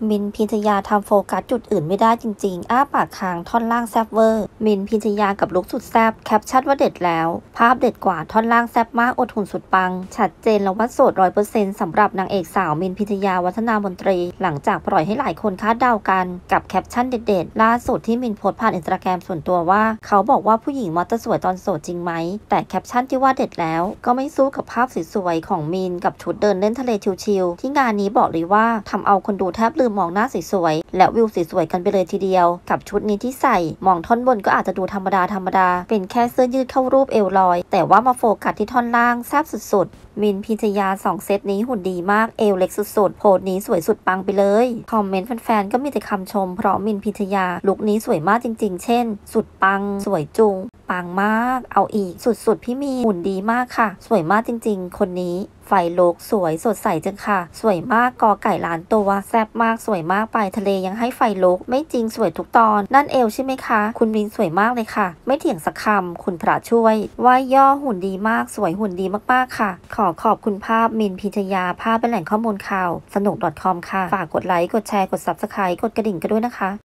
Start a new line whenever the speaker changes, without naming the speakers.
มินพิชยาทำโฟกัสจุดอื่นไม่ได้จริงๆอ้าปากค้างท่อนล่างแซบเวอร์มินพิชยากับลุคสุดแซบแคปชั่นว่าเด็ดแล้วภาพเด็ดกว่าท่อนล่างแซบมากอดหุ่นสุดปังชัดเจนแล้วว่าโสด100%สำหรับนางเอกสาวมินพิชยาวัฒนามนตรีหลังจากปล่อยให้หลายคนคาดเดากันกับแคปชั่นเด็ดๆล่าสุดที่มินโพสต์ผ่านอินสตาแกรมส่วนตัวว่าเขาบอกว่าผู้หญิงมักจะสวยตอนโสดจริงไหมแต่แคปชั่นที่ว่าเด็ดแล้วก็ไม่สู้กับภาพสวยๆของมินกับชุดเดินเล่นทะเลชิลๆที่งานนี้บอกเลยว่าทำเอาคนดูแทบลืมมองหน้าสวยๆและวิวสวยๆกันไปเลยทีเดียวกับชุดนี้ที่ใส่มองท่อนบนก็อาจจะดูธรรมดาเป็นแค่เสื้อยืดเข้ารูปเอวลอยแต่ว่ามาโฟกัสที่ท่อนล่างแซ่บสุดๆมินพิชยา2เซตนี้หุ่นดีมากเอวเล็กสุดๆโพสนี้สวยสุดปังไปเลยคอมเมนต์แฟนๆก็มีแต่คำชมเพราะมินพิชยาลุคนี้สวยมากจริงๆเช่นสุดปังสวยจุงปังมากเอาอีกสุดๆพี่มีหุ่นดีมากค่ะสวยมากจริงๆคนนี้ไฟลุกสวยสดใสจังค่ะสวยมากกอไก่ล้านตัวแซ่บมากสวยมากไปทะเลยังให้ไฟลุกไม่จริงสวยทุกตอนนั่นเอวใช่ไหมคะคุณมินสวยมากเลยค่ะไม่เถียงสักคำคุณพระช่วยว่าย่อหุ่นดีมากสวยหุ่นดีมากๆค่ะขอบคุณภาพมินพิชยาภาพเป็นแหล่งข้อมูลข่าวสนุก .com ค่ะฝากกดไลค์กดแชร์กด Subscribe กดกระดิ่งกันด้วยนะคะ